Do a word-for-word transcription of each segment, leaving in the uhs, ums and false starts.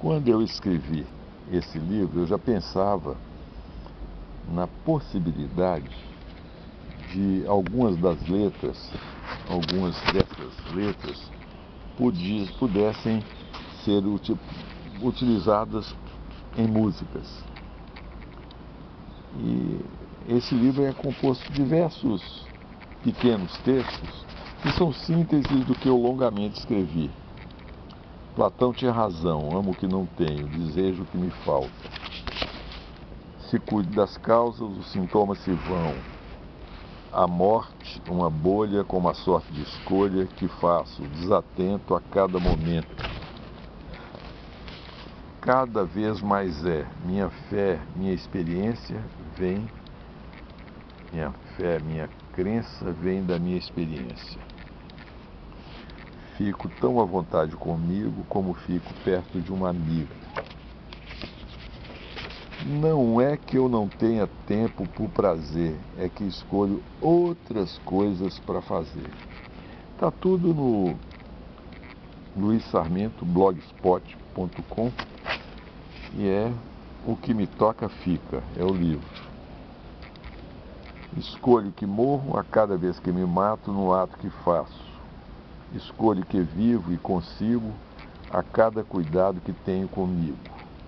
Quando eu escrevi esse livro, eu já pensava na possibilidade de algumas das letras, algumas dessas letras, pudessem ser utilizadas em músicas. E esse livro é composto de diversos pequenos textos que são sínteses do que eu longamente escrevi. Platão tinha razão, amo o que não tenho, desejo o que me falta. Se cuide das causas, os sintomas se vão. A morte, uma bolha com uma sorte de escolha que faço, desatento a cada momento. Cada vez mais é, minha fé, minha experiência vem, minha fé, minha crença vem da minha experiência. Fico tão à vontade comigo como fico perto de uma amiga. Não é que eu não tenha tempo por prazer, é que escolho outras coisas para fazer. Está tudo no luiz sarmento blogspot ponto com e é O Que Me Toca Fica, é o livro. Escolho que morro a cada vez que me mato no ato que faço. Escolho que vivo e consigo a cada cuidado que tenho comigo.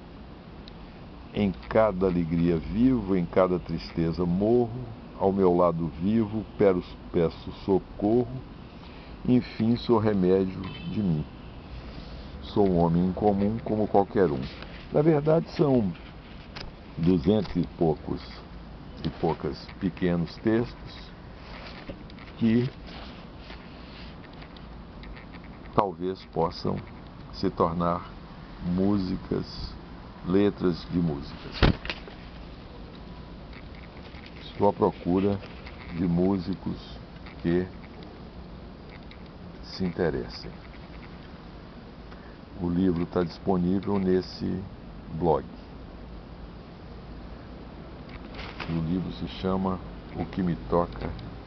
Em cada alegria vivo, em cada tristeza morro, ao meu lado vivo, peço socorro, enfim sou remédio de mim. Sou um homem incomum como qualquer um. Na verdade são duzentos e poucos e poucas pequenos textos que talvez possam se tornar músicas, letras de músicas. Estou à procura de músicos que se interessem. O livro está disponível nesse blog. O livro se chama O Que Me Toca